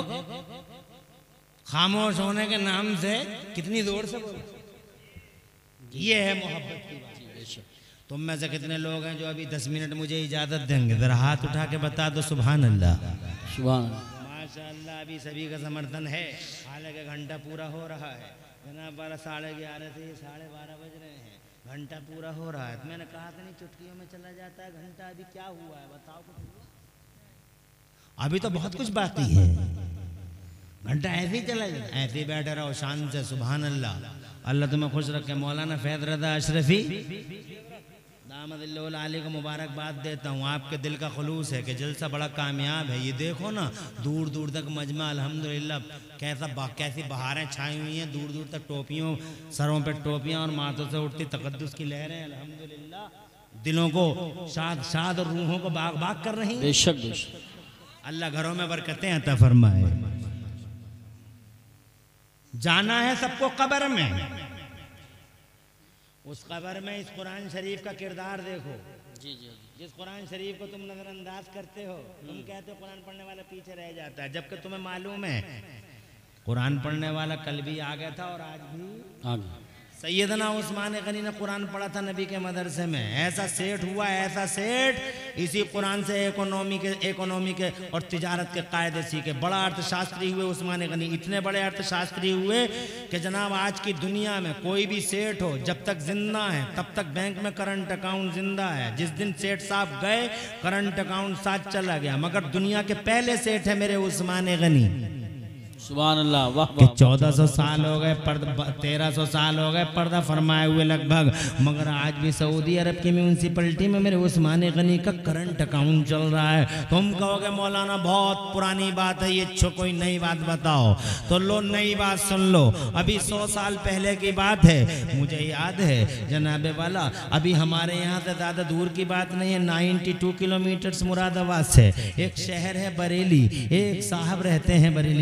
खामोश होने के नाम से कितनी जोर से बोलो, ये है मोहब्बत की बात। तुम में से कितने लोग हैं जो अभी दस मिनट मुझे इजाजत देंगे? जरा हाथ उठा के बता दो सुभान अल्लाह। सुभान अल्लाह। माशाअल्लाह, अभी सभी का समर्थन है। हालांकि घंटा पूरा हो रहा है जनाब वाला, साढ़े ग्यारह से साढ़े बारह बज रहे हैं, घंटा पूरा हो रहा है। तो मैंने कहा था नहीं चुटकियों में चला जाता है घंटा, अभी क्या हुआ है बताओ कुछ? अभी तो बहुत कुछ बाकी है, घंटा ऐसे ही चला जाता, ऐसे ही बैठे रहो शान से। सुभान अल्लाह, अल्लाह तुम्हें खुश रखे। मौलाना फैज़ रज़ा अशरफी दामदिल्लाहु आली को मुबारकबाद देता हूँ। आपके दिल का खुलूस है कि जलसा बड़ा कामयाब है। ये देखो ना, दूर दूर तक मजमा अल्हम्दुलिल्लाह, कैसा बा, कैसी बहारें छाई हुई हैं, दूर दूर तक टोपियों, सरों पे टोपियाँ और माथों से उठती तकद्दुस की लहरें अल्हम्दुलिल्लाह दिलों को शाद शाद और रूहों को बाग बाग कर रही हैं। बेशक बेशक। अल्लाह घरों में बरकतें अता फरमाए। जाना है सबको कब्र में, उस कब्र में इस कुरान शरीफ का किरदार देखो। जी जी। जिस कुरान शरीफ को तुम नजरअंदाज करते हो, तुम कहते हो कुरान पढ़ने वाला पीछे रह जाता है, जबकि तुम्हें मालूम है कुरान पढ़ने वाला कल भी आ गया था और आज भी आ गया। सैयदना उस्मान गनी ने कुरान पढ़ा था नबी के मदरसे में। ऐसा सेठ हुआ, ऐसा सेठ, इसी कुरान से इकोनॉमी के इकोनॉमी के और तिजारत के कायदे सीखे। बड़ा अर्थशास्त्री हुए उस्मान गनी, इतने बड़े अर्थशास्त्री हुए कि जनाब आज की दुनिया में कोई भी सेठ हो, जब तक जिंदा है तब तक बैंक में करंट अकाउंट जिंदा है। जिस दिन सेठ साहब गए करंट अकाउंट साथ चला गया। मगर दुनिया के पहले सेठ है मेरे उस्मान गनी। सुभान अल्लाह। वाह कि चौदह सौ साल हो गए, तेरह सौ साल हो गए पर्दा फरमाए हुए लगभग, मगर आज भी सऊदी अरब की म्यूनसिपलिटी में मेरे उस्मान गनी का करंट अकाउंट चल रहा है। तुम कहोगे मौलाना बहुत पुरानी बात है, ये छो कोई नई बात बताओ। तो लो नई बात सुन लो, अभी सौ साल पहले की बात है। मुझे याद है जनाबे वाला, अभी हमारे यहाँ से ज़्यादा दूर की बात नहीं है, नाइन्टी टू किलोमीटर मुरादाबाद से एक शहर है बरेली, एक साहब रहते हैं बरेली शरीफ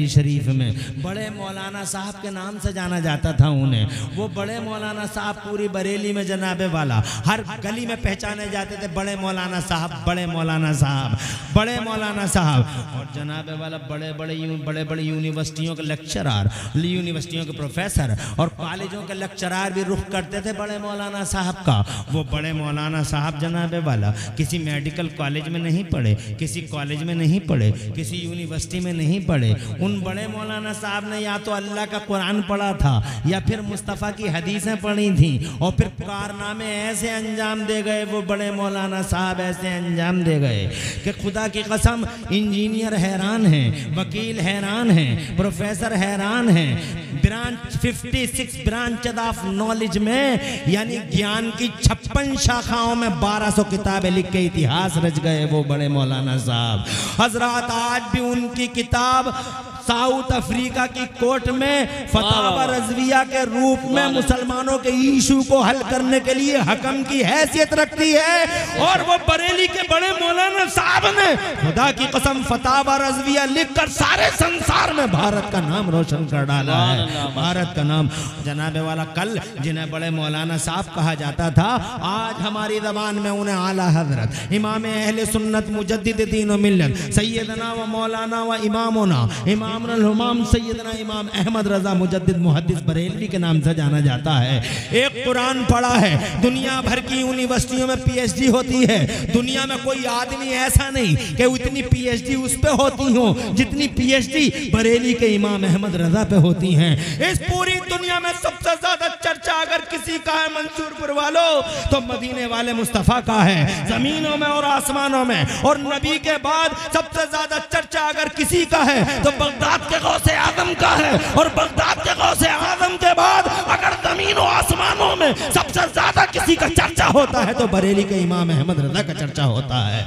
में। बड़े मौलाना साहब के नाम से जाना जाता था उन्हें। वो बड़े मौलाना साहब पूरी बरेली में जनाबे वाला हर गली में पहचाने जाते थे, बड़े मौलाना साहब, बड़े मौलाना साहब, बड़े मौलाना साहब। और जनाबे वाला बड़े बड़े बड़े बड़े यूनिवर्सिटियों के लेक्चरार, यूनिवर्सिटियों के प्रोफेसर और कॉलेजों के लेक्चरार भी रुख करते थे बड़े मौलाना साहब का। वो बड़े मौलाना साहब जनाबे वाला किसी मेडिकल कॉलेज में नहीं पढ़े, किसी कॉलेज में नहीं पढ़े, किसी यूनिवर्सिटी में नहीं पढ़े। उन बड़े मौलाना साहब ने या तो अल्लाह का कुरान पढ़ा था या फिर मुस्तफ़ा की हदीसें पढ़ी थी, और फिर कारनामे ऐसे अंजाम दे गए वो बड़े मौलाना साहब, ऐसे अंजाम दे गए कि खुदा की कसम इंजीनियर हैरान हैं, वकील हैरान हैं, प्रोफेसर हैरान हैं। ब्रांच छप्पन ब्रांच ऑफ नॉलेज में यानी ज्ञान की छप्पन शाखाओं में बारह सौ किताबें लिख के इतिहास रच गए वो बड़े मौलाना साहब। हजरत आज भी उनकी किताब साउथ अफ्रीका की कोर्ट में फतावा रज़विया के रूप में मुसलमानों के इशू को हल करने के लिए हकम की हैसियत रखती है। और वो बरेली के बड़े मौलाना साहब ने खुदा की कसम फतावा रज़विया लिखकर सारे संसार में भारत का नाम रोशन कर डाला है, भारत का नाम। जनाबे वाला कल जिन्हें बड़े मौलाना साहब कहा जाता था, आज हमारी ज़बान में उन्हें आला हजरत इमाम अहले सुन्नत मुजद्दिद दीन व मिल्लत सैयदना व मौलाना व इमामुना इमाम इमाम सैयदना इमाम अहमद रजा मुजद्दिद मुहद्दिस बरेलवी के नाम से जाना जाता है। एक कुरान पढ़ा है, दुनिया भर की यूनिवर्सिटियों में पीएचडी होती है। दुनिया में कोई आदमी ऐसा नहीं कि उतनी पीएचडी उस पे होती हो जितनी पीएचडी बरेली के इमाम अहमद रजा पे होती हैं। इस पूरी दुनिया में सबसे ज्यादा चर्चा अगर किसी का है मंसूरपुर वालों तो मदीने वाले मुस्तफ़ा का है, जमीनों में और आसमानों में। और नबी के बाद सबसे ज्यादा चर्चा अगर किसी का है तो बगदाद के गौसे आजम का है, और बगदाद के गौसे आजम के बाद अगर जमीनों आसमानों में सबसे ज्यादा किसी का चर्चा होता है तो बरेली के इमाम अहमद रजा का चर्चा होता है।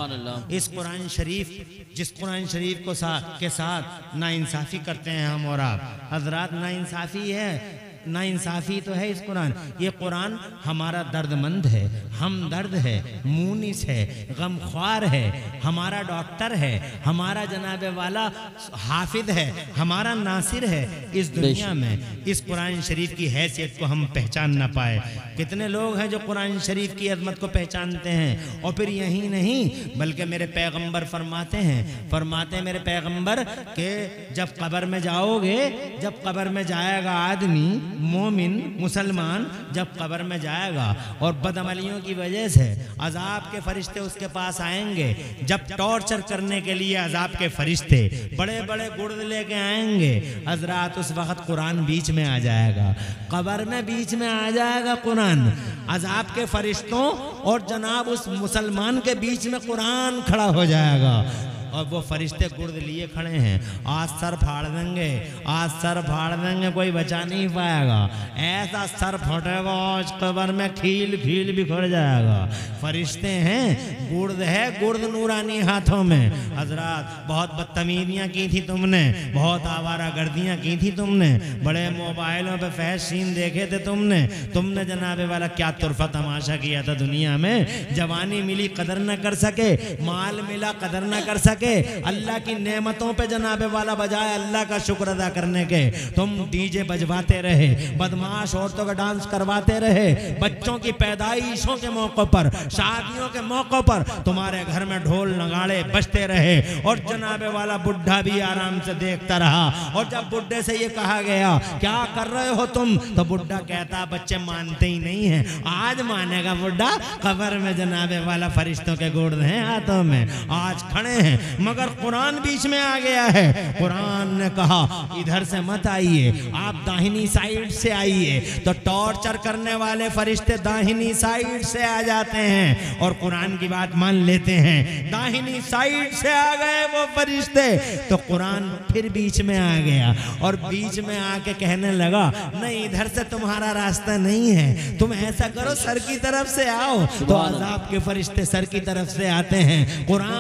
इस कुरान शरीफ, जिस कुरान शरीफ को साथ के साथ नाइंसाफी करते हैं हम और आप हजरात, नाइंसाफी है, नाइंसाफी तो है इस कुरान। ये कुरान हमारा दर्दमंद है, हम दर्द है, मूनिस है, गमख्वार है, हमारा डॉक्टर है, हमारा जनाबे वाला हाफिज है, हमारा नासिर है। इस दुनिया में इस कुरान शरीफ की हैसियत को हम पहचान ना पाए। कितने लोग हैं जो कुरान शरीफ की अजमत को पहचानते हैं। और फिर यही नहीं बल्कि मेरे पैगंबर फरमाते हैं फरमाते हैं मेरे पैगंबर के जब कब्र में जाओगे, जब कब्र में जाएगा आदमी मोमिन मुसलमान, जब कब्र में जाएगा और बदअमलियों की वजह से अजाब के फरिश्ते उसके पास आएंगे, जब टॉर्चर करने के लिए अजाब के फरिश्ते बड़े बड़े गुर्द लेके आएंगे हजरात, उस वक्त कुरान बीच में आ जाएगा, कब्र में बीच में आ जाएगा कुरान। अजाब के फरिश्तों और जनाब उस मुसलमान के बीच में कुरान खड़ा हो जाएगा और वो फरिश्ते गुर्द लिए खड़े हैं। आज सर फाड़ देंगे, आज सर फाड़ देंगे, कोई बचा नहीं पाएगा। ऐसा सर फटेगा आज कब्र में खील खील बिखर जाएगा। फरिश्ते हैं, गुर्द है, गुर्द नूरानी हाथों में। हजरात बहुत बदतमीजियाँ की थी तुमने, बहुत आवारा गर्दियाँ की थी तुमने, बड़े मोबाइलों पे फैश सीन देखे थे तुमने। तुमने जनाबे वाला क्या तुरफा तमाशा किया था दुनिया में। जवानी मिली कदर न कर सके, माल मिला कदर न कर सके, अल्लाह की नेमतों पे जनाबे वाला बजाय अल्लाह का शुक्र अदा करने के तुम डीजे बजवाते रहे, बदमाश औरतों का डांस करवाते रहे। बच्चों की पैदाइशों के मौकों पर, शादियों के मौकों पर तुम्हारे घर में ढोल नगाड़े बजते रहे और जनाबे वाला बुढ़ा भी आराम से देखता रहा। और जब बुढ़े से ये कहा गया क्या कर रहे हो तुम, तो बुढ़ा कहता बच्चे मानते ही नहीं है। आज मानेगा बुढ़ा, कब्र में जनाबे वाला फरिश्तों के गुर्द हैं हाथों में, आज खड़े हैं। मगर कुरान बीच में आ गया है। कुरान ने कहा इधर से मत आइए, आप दाहिनी साइड से आइए। तो टॉर्चर करने वाले फरिश्ते दाहिनी साइड से आ जाते हैं और कुरान की बात मान लेते हैं। दाहिनी साइड से आ गए वो फरिश्ते तो कुरान फिर बीच में आ गया और बीच में आके कहने लगा नहीं इधर से तुम्हारा रास्ता नहीं है, तुम ऐसा करो सर की तरफ से आओ। तो अजाब के फरिश्ते सर की तरफ से आते हैं। कुरान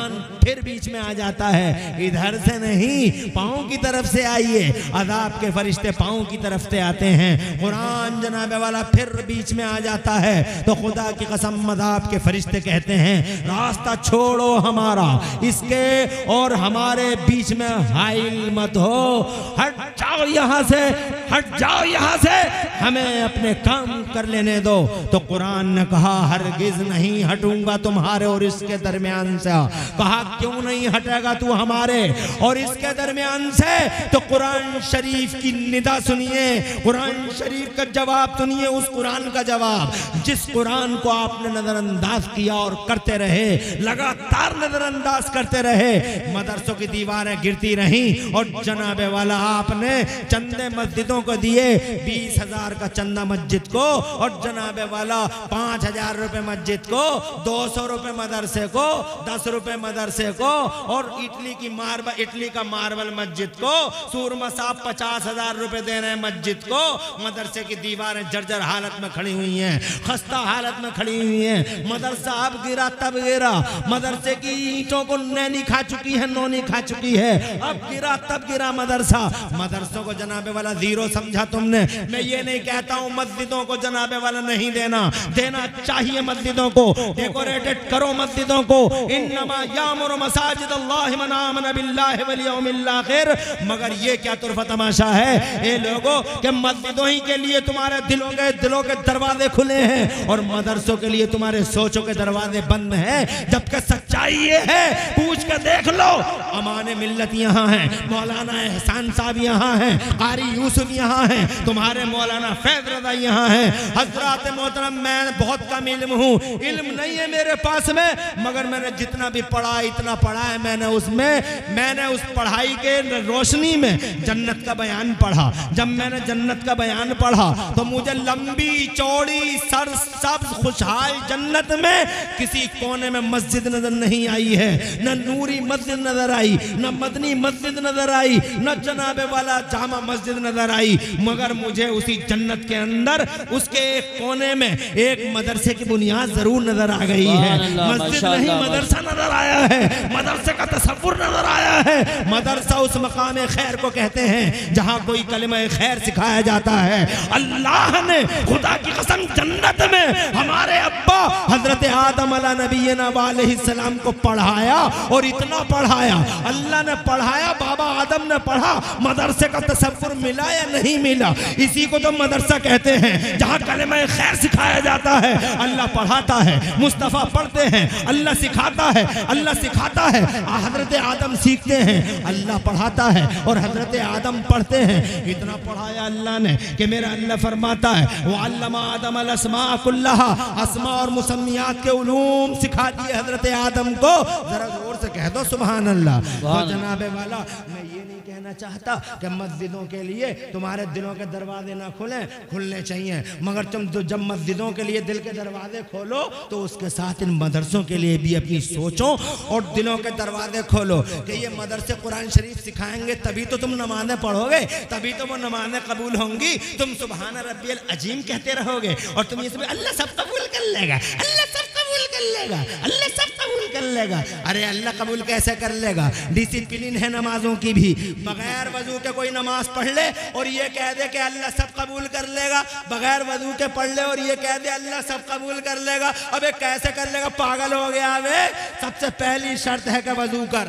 फिर बीच में आ जाता है, इधर से नहीं पाँव की तरफ से आइए। अजाब के फरिश्ते पाँव की तरफ से आते हैं, कुरान जनाबे वाला फिर बीच में आ जाता है। तो खुदा की कसम अजाब के फरिश्ते कहते हैं रास्ता छोड़ो हमारा, इसके और हमारे बीच में हाइल मत हो, हट जाओ यहाँ से, हट जाओ यहाँ से, हमें अपने काम कर लेने दो। तो कुरान ने कहा हरगिज नहीं हटूंगा तुम्हारे और इसके दरमियान से। कहा क्यों नहीं हटेगा तू हमारे और इसके दरमियान से? तो कुरान शरीफ की निदा सुनिए, कुरान शरीफ का जवाब सुनिए, उस कुरान का जवाब जिस कुरान को आपने नजरअंदाज किया और करते रहे, लगातार नजरअंदाज करते रहे, मदरसों की दीवारें गिरती रहीं और जनाबे वाला आपने चंदे मस्जिदों को दिए, बीस हजार का चंदा मस्जिद को और जनाबे वाला पांच हजार रुपए मस्जिद को, दो सौ रुपए मदरसे को, दस रुपए मदरसे को और इटली की मार्बल इटली का मार्बल मस्जिद को, सूरमा साहब पचास हजार रुपए दे रहे हैं मस्जिद को। मदरसे की दीवारें जर्जर हालत में खड़ी हुई हैं, खस्ता हालत में खड़ी हुई हैं। मदरसा अब गिरा तब गिरा, मदरसे की ईंटों को नैनी खा चुकी है, नौनी खा चुकी है, अब गिरा तब गिरा मदरसा। मदरसों को जनाबे वाला जीरो समझा तुमने। मैं ये नहीं कहता हूँ मस्जिदों को जनाबे वाला नहीं देना, देना चाहिए मस्जिदों को, डेकोरेटेड करो मस्जिदों को। इन्नमा यामुरु मसाजिद अल्लाह मन आमन बिल्लाहि वल यौमिल आखिर। मगर ये क्या तुरफा तमाशा है ये लोगों के मस्जिदों ही के लिए तुम्हारे दिलों के दिलों के दरवाजे खुले हैं और मदरसों के लिए तुम्हारे सोचों के दरवाजे बंद हैं। जबकि सच्चाई ये है, पूछ के देख लो, अमाने मिल्लत यहाँ है, मौलाना एहसान साहब यहाँ हैं, कारी यूसुफ यहाँ हैं, तुम्हारे मौलाना फैज रज़ा यहाँ हैं। हजरात मोहतरम मैं बहुत कम इल्म हूँ, इल्म नहीं है मेरे पास में, मगर मैंने जितना भी पढ़ा इतना पढ़ा है मैंने, उसमें मैंने उस पढ़ाई के रोशनी में जन्नत का बयान पढ़ा। जब मैंने जन्नत का बयान पढ़ा तो मुझे लंबी चौड़ी सर सब खुशहाल जन्नत में किसी कोने में मस्जिद नजर नहीं आई है, न नूरी मस्जिद नजर आई, न मदनी मस्जिद नजर आई, न जनाबे वाला जामा मस्जिद नजर आई, मगर मुझे उसी जन्नत के अंदर उसके एक कोने में एक मदरसे की बुनियाद जरूर नजर आ गई है। मस्जिद नहीं मदरसा नजर आया है, मदरसे का तसव्वुर नजर आया है। मदरसा उस मकाम खैर को कहते हैं जहाँ कोई कलिमा खैर सिखाया जाता है। अल्लाह ने खुदा की कसम जन्नत में हमारे अब्बा हजरत आदम अला नबीना अलैहिस्सलाम को पढ़ाया और इतना पढ़ाया, अल्लाह ने पढ़ाया, बाबा आदम ने पढ़ा, मदरसे का तसव्वुर मिला या नहीं मिला? इसी को तो मदरसा कहते हैं जहाँ कलिमा खैर सिखाया जाता है। अल्लाह पढ़ाता है, मुस्तफ़ा पढ़ते हैं, अल्लाह सिखाता है, अल्लाह सिखाता है, हजरत आदम सीखते हैं, अल्लाह पढ़ाता है और हजरत आदम पढ़ते हैं। इतना पढ़ाया अल्लाह ने कि मेरा अल्लाह फरमाता है वो अल्लमा आदम अल अस्मा कुल्लहा, अस्मा और मुसम्मियात के उलूम सिखा दिए हजरत आदम को। जरा जोर से कह दो सुभान अल्लाह। तो जनाबे वाला मैं ये नहीं कहना चाहता कि मस्जिदों के लिए तुम्हारे दिलों के दरवाजे ना खुलें, खुलने चाहिए, मगर तुम तो जब मस्जिदों के लिए दिल के दरवाजे खोलो तो उसके साथ इन मदरसों के लिए भी अपनी सोचों और दिलों के दरवाजे खोलो कि ये मदरसे कुरान शरीफ सिखाएंगे तभी तो तुम नमाज़ें पढ़ोगे, तभी तो वो नमाज़ें कबूल होंगी। तुम सुभान रब्बियल अजीम कहते रहोगे और तुम इसमें अल्लाह सब कबूल कर लेगा, अल्लाह सब कबूल कर लेगा, अल्लाह सब कबूल कर लेगा। अरे अल्लाह कबूल कैसे कर लेगा? डिसिप्लिन है नमाजों की भी, बगैर वजू के कोई नमाज पढ़ ले और ये कह दे कि अल्लाह सब कबूल कर लेगा, बगैर वजू के पढ़ ले और ये कह दे अल्लाह सब कबूल कर लेगा। अबे कैसे कर लेगा? पागल हो गया वे। सबसे पहली शर्त है कि वजू कर।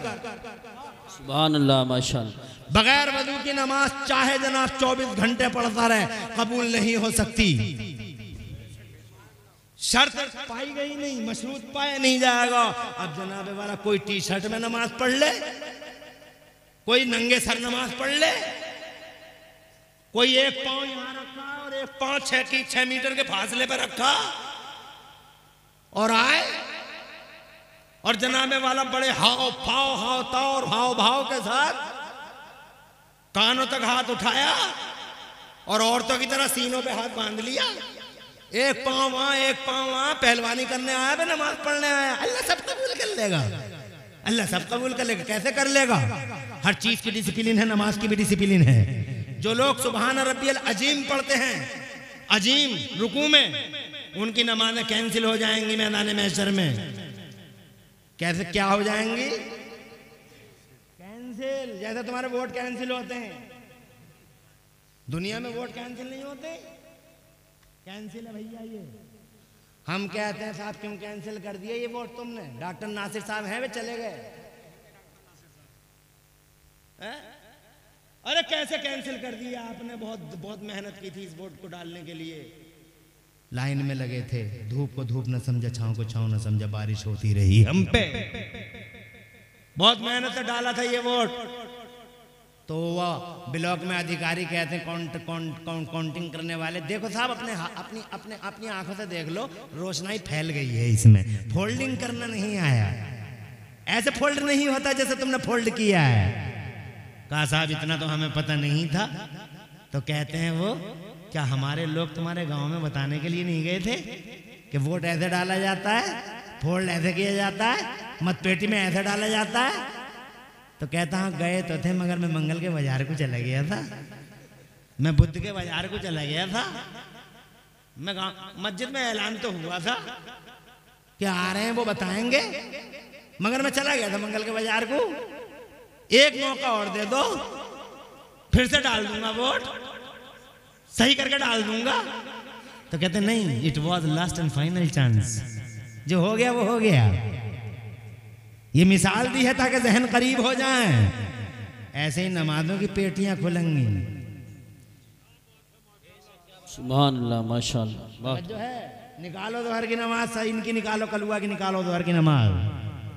सुभान अल्लाह माशाअल्लाह। बगैर वजू की नमाज चाहे जनाब चौबीस घंटे पढ़ता रहे कबूल नहीं हो सकती। शर्त पाई गई नहीं, मशरूत पाया नहीं जाएगा। अब जनाबे वाला कोई टी शर्ट में नमाज पढ़ ले, कोई नंगे सर नमाज पढ़ ले, कोई एक पांव यहां रखा और एक पांव छह की छह मीटर के फासले पर रखा और आए और जनाबे वाला बड़े हाव भाव हाव ताव और हाव भाव के साथ कानों तक हाथ उठाया और औरतों की तरह सीनों पे हाथ बांध लिया, एक पांव वहां एक पांव वहां, पहलवानी करने आया बे, नमाज पढ़ने आया। अल्लाह सब कबूल कर लेगा, अल्लाह सब कबूल कर लेगा। कैसे कर लेगा? हर चीज की डिसिप्लिन है, नमाज की भी डिसिप्लिन है। जो लोग सुभान रब्बियल अजीम पढ़ते हैं अजीम रुकू में, उनकी नमाजें कैंसिल हो जाएंगी मैदान महशर में। कैसे क्या हो जाएंगी? कैंसिल, जैसे तुम्हारे वोट कैंसिल होते हैं, दुनिया में वोट कैंसिल नहीं होते, कैंसिल है भैया ये। हम कहते हैं साहब क्यों कैंसिल कर दिया ये वोट तुमने? डॉक्टर नासिर साहब हैं वे चले गए। अरे कैसे कैंसिल कर दिया आपने? बहुत बहुत मेहनत की थी इस वोट को डालने के लिए, लाइन में लगे थे, धूप को धूप न समझा, छांव को छांव न समझा, बारिश होती रही हम पे, बहुत मेहनत से डाला था ये वोट। तो वह ब्लॉक में अधिकारी कहते हैं काउंट काउंट काउंट काउंटिंग करने वाले, देखो साहब अपने अपनी अपने अपनी आंखों से देख लो, रोशनाई फैल गई है इसमें, फोल्डिंग करना नहीं आया, ऐसे फोल्ड नहीं होता जैसे तुमने फोल्ड किया है। कहा साहब इतना तो हमें पता नहीं था। तो कहते हैं वो क्या हमारे लोग तुम्हारे गांव में बताने के लिए नहीं गए थे कि वोट ऐसे डाला जाता है, फोल्ड ऐसे किया जाता है, मतपेटी में ऐसे डाला जाता है? तो कहता हाँ गए तो थे, मगर मैं मंगल के बाजार को चला गया था, मैं बुद्ध के बाजार को चला गया था, मैं मस्जिद में ऐलान तो हुआ था कि आ रहे हैं वो बताएंगे, मगर मैं चला गया था मंगल के बाजार को। एक मौका और दे दो, फिर से डाल दूंगा वोट, सही करके डाल दूंगा। तो कहते नहीं, it was last and final chance, जो हो गया वो हो गया। ये मिसाल दी है ताकि जहन करीब हो जाए, ऐसे ही नमाजों की पेटियां खुलेंगी। सुभान अल्लाह, माशाअल्लाह। जो है निकालो दोहर की नमाज, सही इनकी निकालो, कलुआ की निकालो, दोहर की नमाज,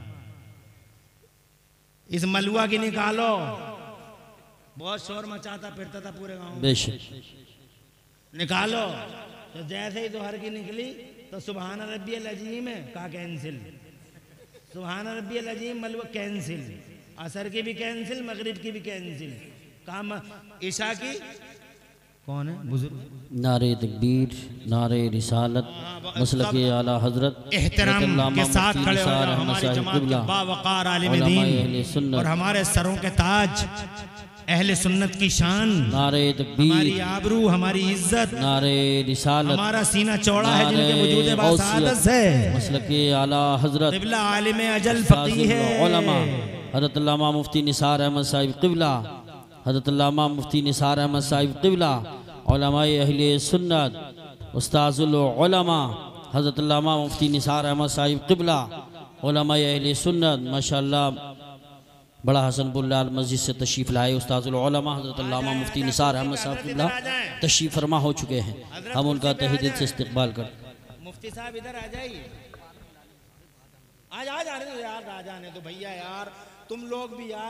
इस मलुआ की निकालो, बहुत शोर मचाता फिरता था पूरे गांव में, बेशक निकालो। तो जैसे ही दोहर की निकली तो सुभान रब्बियल अजीम है, कहा कैंसिल, सुभान रब्बियल अजीम, मलुआ कैंसिल, असर की भी कैंसिल, मगरिब की भी कैंसिल, काम ईशा की कौन है बुजुर्ग? नारे तकबीर, नारे रिसालत, मसलक आला हजरत, एहतराम के साथ खड़े हो जाओ हमारी जमात के बावकार आलिम दीन और हमारे सरों के ताज, अहले सुन्नत की शान, नारे तकबीर, हमारी आबरू, हमारी इज्जत, नारे रिसालत, हमारा सीना चौड़ा है जिनके वजूद बासादत से, मसलक आला हजरत, क़िबला आलिम अजल फ़क़ीह उलमा हज़रत अल्लामा मुफ्ती निसार अहमद साहिब क़िबला, हज़रत अल्लामा मुफ्ती निसार अहमद साहिब क़िबला, उलमाए अहले सुन्नत, उस्ताजुल उलमा हज़रत अल्लामा मुफ्ती निसार अहमद साहिब क़िबला, उलमाए अहले सुन्नत, माशाअल्लाह बड़ा हसनपुर लाल मस्जिद से तशरीफ़ लाए उस्ताजुल उलमा हज़रत अल्लामा मुफ्ती निसार अहमद साहिब क़िबला तशरीफ़ फरमा हो चुके हैं, हम उनका तहे दिल से इस्तक़बाल कर। मुफ्ती साहब इधर आ जाइए, आज आ जाने दो यार, आ जाने दो भैया यार, तुम लोग भी यार,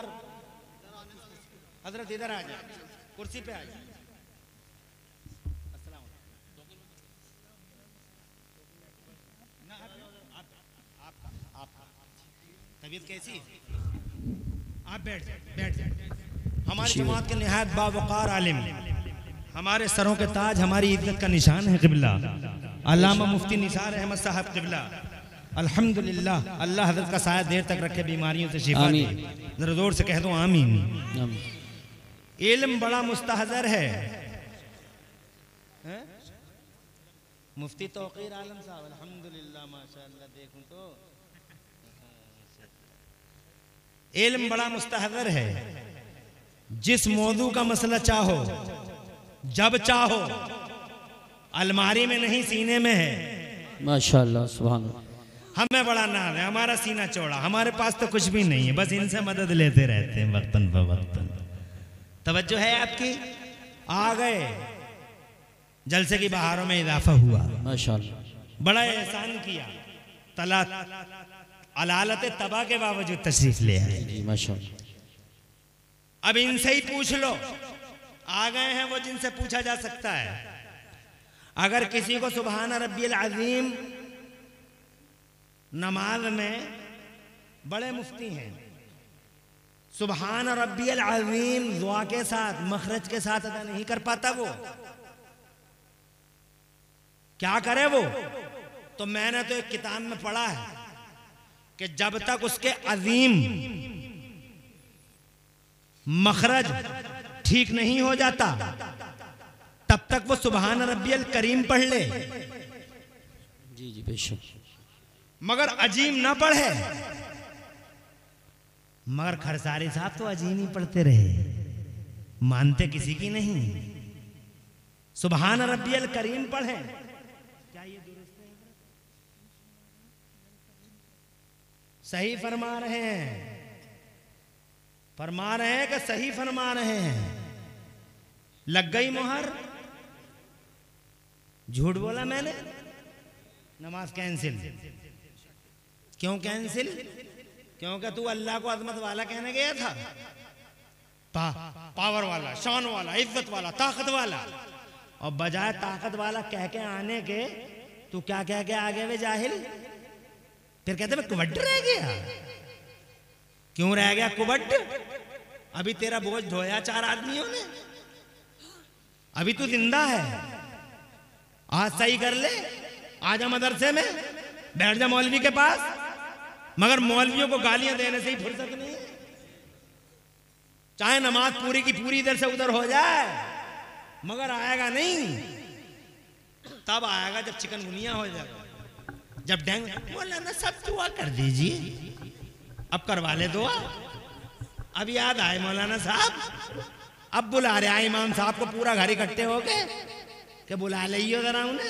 हजरत इधर आ जाए, कुर्सी पे आ जाए। तबीयत कैसी है? आप बैठ जाए, बैठ जाए। हमारी जमात के निहायत बावकार आलिम, हमारे सरों के ताज, हमारी इज्जत का निशान है क़िबला अल्लामा मुफ्ती निसार अहमद साहब क़िबला। अल्हम्दुलिल्लाह, अल्लाह हज़रत का साया देर तक रखे, बीमारियों से शिफा दे। जरा जोर से कह दो आमीन। इल्म बड़ा मुस्तहज़र है, है? मुफ्ती तौक़ीर आलम साहब, अल्हम्दुलिल्लाह माशाअल्लाह, देखूं तो इल्म बड़ा मुस्तहज़र है। जिस मौजू का मसला चाहो, जब चाहो, अलमारी में नहीं सीने में है, माशाअल्लाह सुभान अल्लाह। हमें बड़ा नाम है, हमारा सीना चौड़ा, हमारे पास तो कुछ भी नहीं है, बस इनसे मदद लेते रहते हैं वक्तन फवक्तन। तवज्जो है आपकी? आ गए, जलसे की बहारों में इजाफा हुआ, माशाअल्लाह बड़ा एहसान किया, तला अलालत तबा के बावजूद तशरीफ ले आए जी माशाअल्लाह। अब इनसे ही पूछ लो, आ गए हैं वो जिनसे पूछा जा सकता है। अगर किसी को सुभान रब्बियल अज़ीम नमाज में, बड़े मुफ्ती हैं, सुभान रब्बियल अज़ीम दुआ के साथ, मखरज के साथ अदा नहीं कर पाता, वो क्या करे वो? तो मैंने तो एक किताब में पढ़ा है कि जब तक उसके अजीम मखरज ठीक नहीं हो जाता, तब तक वो सुभान रब्बियल करीम पढ़ ले। जी जी बेशक। मगर अजीम ना पढ़े, मगर खरसारी साहब तो अजीम ही पढ़ते रहे, मानते किसी की नहीं। सुभान रब्बियल करीम पढ़े, क्या ये दुरुस्त है? सही फरमा रहे हैं, फरमा रहे हैं कि सही फरमा रहे हैं। लग गई मोहर, झूठ बोला मैंने, नमाज कैंसिल। क्यों कैंसिल? क्योंकि तू अल्लाह को अजमत वाला कहने गया था, पा, पावर वाला, शान वाला, इज्जत वाला, ताकत वाला, और बजाय ताकत वाला कह के आने के तू क्या कह के आगे वे जाहिल? फिर कहते मैं कुबड्ड रह गया। क्यों रह गया कुबड्ड? अभी तेरा बोझ ढोया चार आदमियों ने, अभी तू जिंदा है। आज सही कर ले, आजा मदरसे में, बैठ जा मौलवी के पास। मगर मौलवियों को गालियां देने से ही फुर्सत नहीं है। चाहे नमाज पूरी की पूरी इधर से उधर हो जाए, मगर आएगा नहीं। तब आएगा जब चिकनगुनिया हो जाएगा, जब डेंगू। मौलाना सब दुआ कर दीजिए, अब करवा ले दुआ। अब याद आए मौलाना साहब, अब बुला रहे इमाम साहब को, पूरा घर इकट्ठे हो गए कि बुला लियो जरा उन्हें।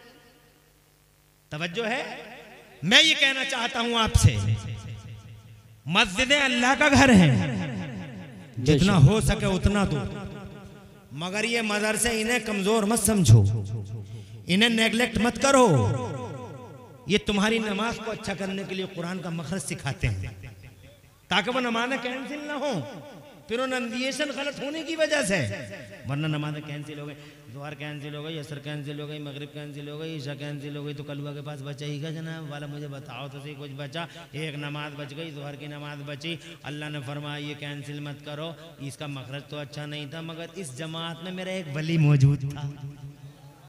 तवज्जो है। मैं ये कहना चाहता हूं आपसे, मस्जिदें अल्लाह का घर है, जितना हो सके उतना दो। मगर ये मदरसे, इन्हें कमजोर मत समझो, इन्हें नेग्लेक्ट मत करो। ये तुम्हारी नमाज को अच्छा करने के लिए कुरान का मखरज सिखाते हैं, ताकि वो नमाज़ें कैंसिल ना हो, प्रोनाउंसिएशन गलत होने की वजह से। वरना नमाज़ें कैंसिल हो गई, ज़ोहर कैंसिल हो गई, असर कैंसिल हो गई, मगरिब कैंसिल हो गई, ईशा कैंसिल हो गई, तो कलवा के पास बचा ही का जनाब वाला, मुझे बताओ तो सही कुछ बचा। एक नमाज बच गई, ज़ोहर की नमाज बची, अल्लाह ने फरमाया ये कैंसिल मत करो, इसका मखरज तो अच्छा नहीं था, मगर इस जमात में मेरा एक वली मौजूद था।